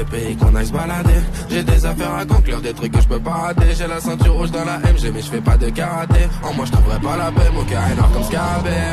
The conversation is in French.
des pays qu'on aille se balader. J'ai des affaires à conclure, des trucs que je peux pas rater. J'ai la ceinture rouge dans la MG mais je fais pas de karaté. En moi je trouverai pas la paix, mon cœur est noir comme Scarabée.